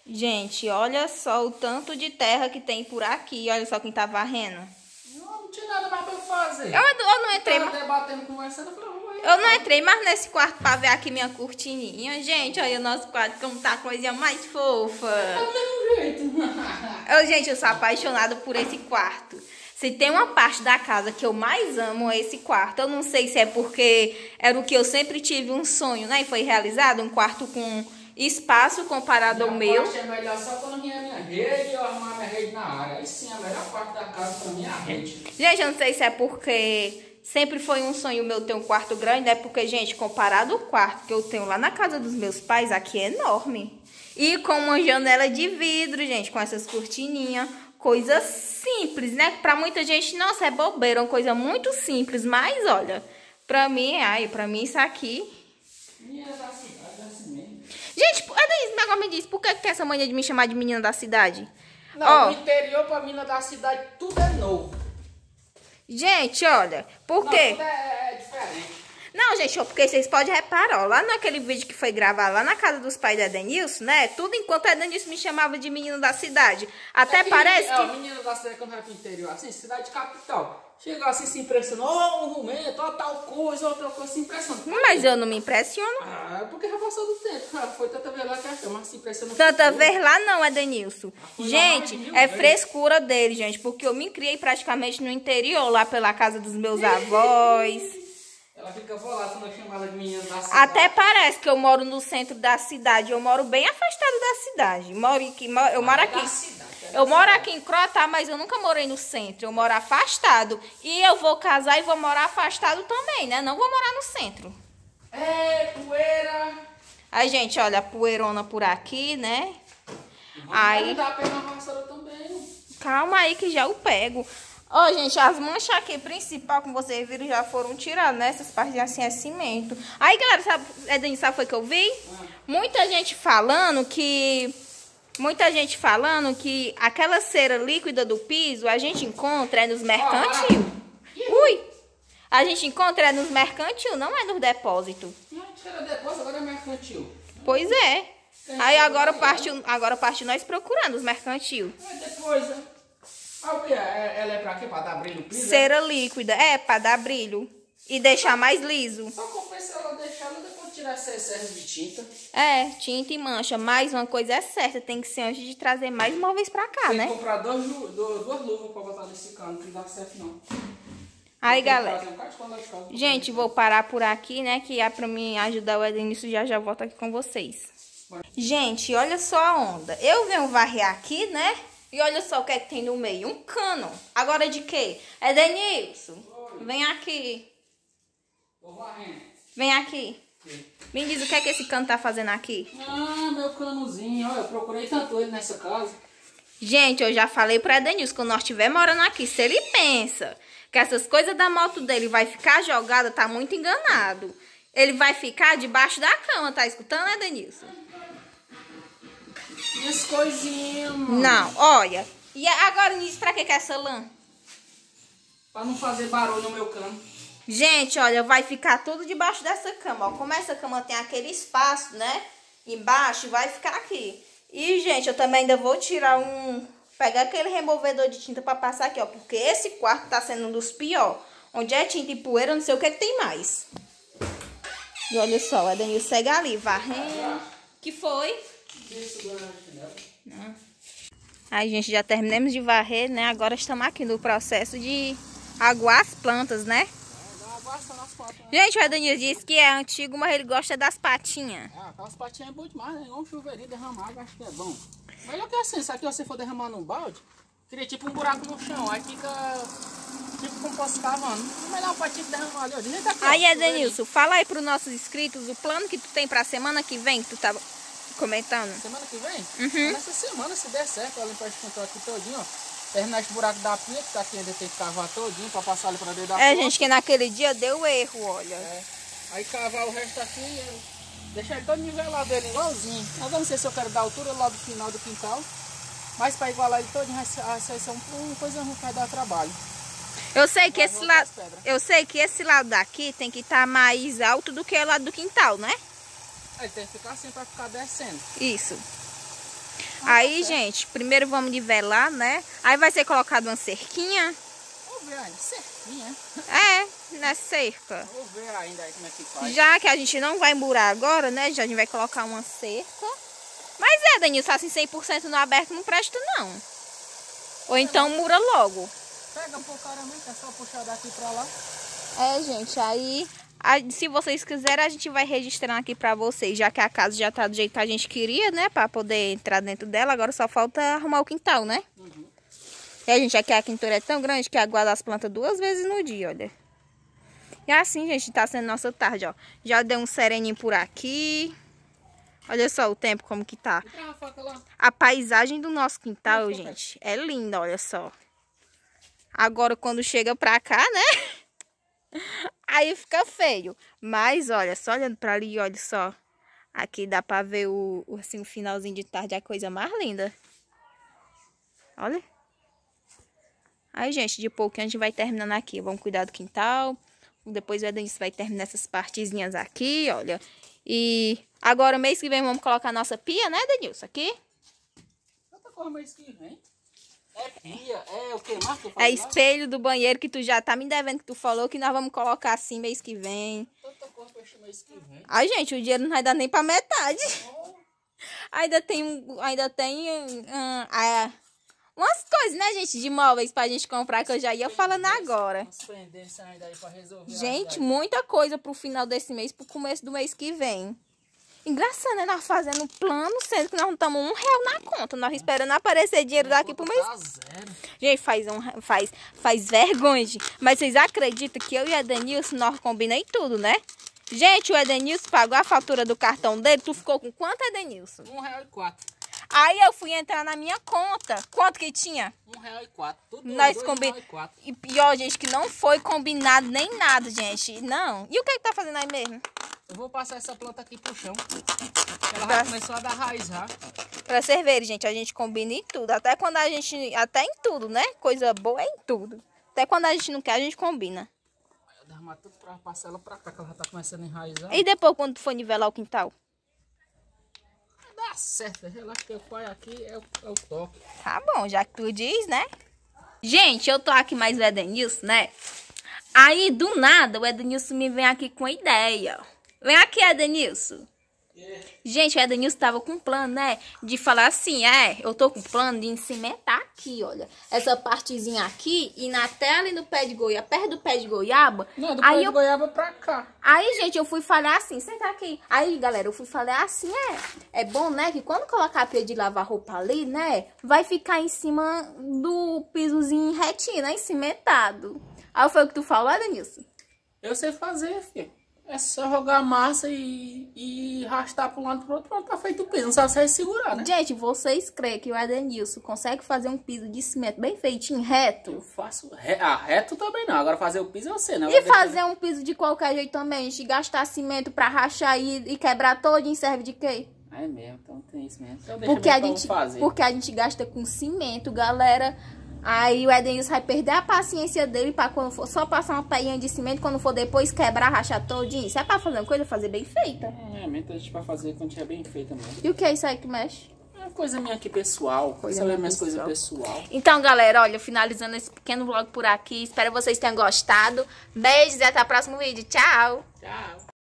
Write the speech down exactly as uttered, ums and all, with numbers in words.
Gente, olha só o tanto de terra que tem por aqui. Olha só quem tá varrendo. Não, não tinha nada mais pra eu fazer. Eu, eu não entrei mais. Debatendo, conversando, eu falei, vamos Eu não entrei mais nesse quarto pra ver aqui minha cortininha. Gente, olha o nosso quarto como tá a coisinha mais fofa. É do mesmo jeito. Eu, gente, eu sou apaixonada por esse quarto. Se tem uma parte da casa que eu mais amo é esse quarto. Eu não sei se é porque era o que eu sempre tive um sonho, né? E foi realizado, um quarto com espaço comparado ao meu. Eu achei melhor só quando vinha a minha rede e eu arrumar minha rede na área. Aí sim, a melhor parte da casa pra mim é a rede. Gente, eu não sei se é porque sempre foi um sonho meu ter um quarto grande. É porque, gente, comparado ao quarto que eu tenho lá na casa dos meus pais, aqui é enorme. E com uma janela de vidro, gente, com essas cortininhas. Coisa simples, né? Pra muita gente, nossa, é bobeira, uma coisa muito simples. Mas, olha, pra mim, ai, pra mim isso aqui... Menina da cidade é assim mesmo. Gente, Adaís, agora me diz, por que que tem essa mania de me chamar de menina da cidade? Não, Ó, no interior pra menina da cidade tudo é novo. gente, olha, por Não, quê? tudo é, é diferente. Não, gente, ó, porque vocês podem reparar, ó, lá naquele vídeo que foi gravado lá na casa dos pais da Edenilson, né? Tudo enquanto a Edenilson me chamava de menino da cidade. Até É que, parece é, que... o menino da cidade quando vai pro interior, assim, cidade capital. Chega assim, se impressionou, ó, um rumento, ó, tal coisa, outra coisa, se impressiona. Mas eu não me impressiono. Ah, é porque já passou do tempo, cara. Foi tanta vez lá que achou, mas se impressiona. Tanta vez lá não, Edenilson. Foi lá Gente, mais de mil é vezes. frescura dele, gente, porque eu me criei praticamente no interior, lá pela casa dos meus avós. Ela fica bolada quando eu chamo ela de menina da cidade. Até parece que eu moro no centro da cidade. Eu moro bem afastado da cidade. Moro aqui, mo- eu moro É da aqui. cidade, é da Eu moro cidade. aqui em Croatá, mas eu nunca morei no centro. Eu moro afastado. E eu vou casar e vou morar afastado também, né? Não vou morar no centro. É, poeira. Aí, gente, olha a poeirona por aqui, né? Aí Aí, dá pra pegar uma vassoura também. calma aí que já eu pego. Ó, gente, as manchas aqui principal, como vocês viram, já foram tiradas, né? Essas partes assim é cimento. Aí, galera, sabe, Edeni, sabe foi que eu vi? Muita gente falando que... Muita gente falando que aquela cera líquida do piso a gente encontra é nos mercantil. Ui! A gente encontra é nos mercantil, não é nos depósitos. Não, tira depois, agora é mercantil. Pois é. Aí agora partiu, agora partiu nós procurando os mercantil. É depois, né? Ah, o que é? Ela é pra quê? Pra dar brilho no piso? Cera líquida, é, pra dar brilho. E deixar mais liso. Só compensa ela deixar ela depois tirar esse excesso de tinta. É, tinta e mancha. Mas uma coisa é certa, tem que ser antes de trazer mais móveis pra cá, Tem né? que comprar dois, lu- du- duas luvas pra botar nesse cano, que não dá certo não. Aí, Tem que galera. fazer um bocado de cola de casa. Gente, vou parar por aqui, né? Que é pra mim ajudar o Edenilson, já já volto aqui com vocês. Gente, olha só a onda. Eu venho varrer aqui, né? E olha só o que é que tem no meio. Um cano. Agora de quê? Edenilson, vem aqui. Tô varrendo. Vem aqui. Me diz o que é que esse cano tá fazendo aqui. Ah, meu canozinho. Olha, eu procurei tanto ele nessa casa. Gente, eu já falei pro Edenilson, quando nós estiver morando aqui, se ele pensa que essas coisas da moto dele vai ficar jogada, tá muito enganado. Ele vai ficar debaixo da cama, tá escutando, Edenilson? Minhas coisinhas, mano. Não, olha. E agora, Nisso, pra que que é essa lã? Pra não fazer barulho no meu cano. Gente, olha, vai ficar tudo debaixo dessa cama, ó. Como essa cama tem aquele espaço, né? Embaixo, vai ficar aqui. E, gente, eu também ainda vou tirar um... Pegar aquele removedor de tinta pra passar aqui, ó. Porque esse quarto tá sendo um dos piores. Onde é tinta e poeira, eu não sei o que que tem mais. E olha só, o Edenilson segue ali, varrendo. Que foi? Não. Aí, gente, já terminamos de varrer, né? Agora estamos aqui no processo de aguar as plantas, né? Gente, o Edenilson disse que é antigo, mas ele gosta das patinhas. Ah, aquelas patinhas é bom demais, né? Igual um chuveirinho derramar, eu acho que é bom. Melhor que assim, se aqui você for derramar num balde, cria tipo um buraco no chão, aí fica tipo como posso cavando. É melhor uma patinha que derramar ali, ó. Nem tá aqui, ó, Aí, chuveirinho. Edenilson, fala aí pros nossos inscritos o plano que tu tem pra semana que vem, que tu tá comentando. Semana que vem? Uhum. Nessa semana, se der certo, eu limpar esse controle aqui todinho, ó. Terminar esse buraco da pia, que tá aqui ainda tem que cavar todinho pra passar ali pra dentro da É, porta. gente, que naquele dia deu erro, olha. É. Aí cavar o resto aqui e deixar ele todo nivelado ele igualzinho. Agora não sei se eu quero dar a altura lá do final do quintal, mas para igualar ele todinho vai ser, vai ser um, uma coisa ruim que vai dar trabalho. Eu sei que Vai esse voltar lado, as pedras. eu sei que esse lado daqui tem que estar mais alto do que o lado do quintal, né? Aí tem que ficar assim para ficar descendo. Isso. Aí, gente, primeiro vamos nivelar, né? Aí vai ser colocado uma cerquinha. Vamos ver ainda, cerquinha. É, na cerca. Vou ver ainda aí como é que faz. Já que a gente não vai murar agora, né? Já a gente vai colocar uma cerca. Mas é, Denilson, assim cem por cento no aberto não presta, não. Ou então mura logo. Pega um pouco caramento, é só puxar daqui pra lá. É, gente, aí... A, se vocês quiserem, a gente vai registrando aqui pra vocês, já que a casa já tá do jeito que a gente queria, né? Pra poder entrar dentro dela. Agora só falta arrumar o quintal, né? Uhum. E a gente, aqui a quintura é tão grande que aguarda as plantas duas vezes no dia, olha. E assim, gente, tá sendo nossa tarde, ó. Já deu um sereninho por aqui. Olha só o tempo como que tá. A paisagem do nosso quintal, gente, é linda, olha só. Agora, quando chega pra cá, né? Aí fica feio. Mas, olha, só olhando pra ali, olha só. Aqui dá pra ver o, assim, o finalzinho de tarde, a coisa mais linda. Olha. Aí, gente, de pouquinho a gente vai terminando aqui. Vamos cuidar do quintal. Depois o Edenilson vai terminar essas partezinhas aqui, olha. E agora, mês que vem, vamos colocar a nossa pia, né, Edenilson? Aqui. Tanta coisa mês que vem. É pia, é o que mais que eu falei? É espelho do banheiro que tu já tá me devendo, que tu falou que nós vamos colocar assim mês que vem. Tanta coisa pra este mês que vem. Ai, gente, o dinheiro não vai dar nem pra metade. Oh. Ainda tem, ainda tem uh, uh, umas coisas, né, gente, de móveis pra gente comprar, que eu já ia falando agora. Ainda aí pra resolver. Gente, muita coisa pro final desse mês, pro começo do mês que vem. Engraçado, né? Nós fazendo plano, sendo que nós não estamos um real na conta. Nós esperando aparecer dinheiro daqui pro mês. Tá zero. Gente, faz, um, faz, faz vergonha, gente. Mas vocês acreditam que eu e a Edenilson, nós combinamos tudo, né? Gente, o Edenilson pagou a fatura do cartão dele. Tu ficou com quanto, Edenilson? Um real e quatro. Aí eu fui entrar na minha conta. Quanto que tinha? Um real e quatro. Tudo nós combinamos. E pior, gente, que não foi combinado nem nada, gente. Não. E o que é que tá fazendo aí mesmo? Eu vou passar essa planta aqui pro chão. Ela pra... já começou a dar raiz já. Pra vocês verem, gente, a gente combina em tudo. Até quando a gente... Até em tudo, né? Coisa boa é em tudo. Até quando a gente não quer, a gente combina. Eu derramar tudo pra passar ela pra cá, que ela já tá começando a enraizar. E depois, quando tu for nivelar o quintal? Dá certo. Relaxa que o pai aqui é o, é o toque. Tá bom, já que tu diz, né? Gente, eu tô aqui mais o Edenilson, né? Aí, do nada, o Edenilson me vem aqui com a ideia. Vem aqui, Edenilson. Yeah. Gente, o Edenilson tava com um plano, né? De falar assim, é, eu tô com plano de cimentar aqui, olha. Essa partezinha aqui e na tela e no pé de goiaba, perto do pé de goiaba. Não, do aí pé eu... de goiaba pra cá. Aí, gente, eu fui falar assim, senta aqui. Aí, galera, eu fui falar assim, é, é bom, né, que quando colocar a pia de lavar roupa ali, né, vai ficar em cima do pisozinho retinho, né, cimentado. Aí foi o que tu falou, Edenilson? Eu sei fazer, filho. É só jogar massa e, e arrastar para um lado e pro outro, pronto, tá feito o piso. Não sabe se vai segurar, né? Gente, vocês creem que o Edenilson consegue fazer um piso de cimento bem feitinho, reto? Eu faço... Re... Ah, reto também não. Agora fazer o piso eu sei, né? E fazer deixar... um piso de qualquer jeito também, gente? Gastar cimento para rachar e, e quebrar todinho serve de quê? É mesmo, então tem isso mesmo. Então porque, a gente, porque a gente gasta com cimento, galera... Aí o Edenilson vai perder a paciência dele pra quando for só passar uma peinha de cimento, quando for depois quebrar, rachar todinho. Se é pra fazer uma coisa, fazer bem feita. É, realmente a gente vai fazer quando tiver bem feita mesmo. E o que é isso aí que tu mexe? É coisa minha aqui pessoal. Coisa minha minhas coisas pessoal. Então, galera, olha, finalizando esse pequeno vlog por aqui. Espero que vocês tenham gostado. Beijos e até o próximo vídeo. Tchau! Tchau!